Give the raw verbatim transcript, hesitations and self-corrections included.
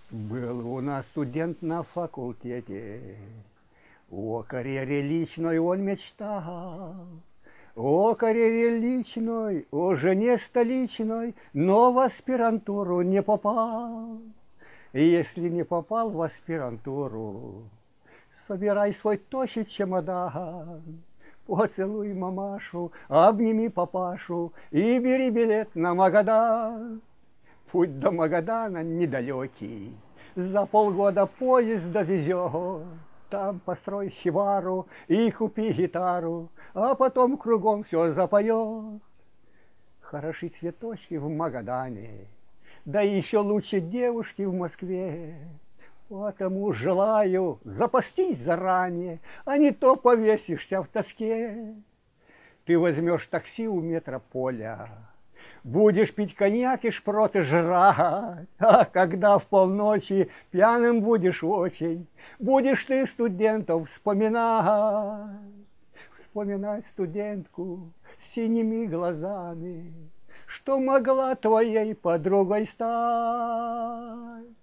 Был у нас студент на факультете, о карьере личной он мечтал, о карьере личной, о жене столичной, но в аспирантуру не попал. И если не попал в аспирантуру, собирай свой тощий чемодан, поцелуй мамашу, обними папашу и бери билет на Магадан. Путь до Магадана недалекий, за полгода поезд довезет. Там построй хибару и купи гитару, а потом кругом все запоет. Хороши цветочки в Магадане, да еще лучше девушки в Москве. Потому желаю запастись заранее, а не то повесишься в тоске. Ты возьмешь такси у метрополя, будешь пить коньяк и шпроты жрать, а когда в полночи пьяным будешь очень, будешь ты студентов вспоминать. Вспоминать студентку с синими глазами, что могла твоей подругой стать.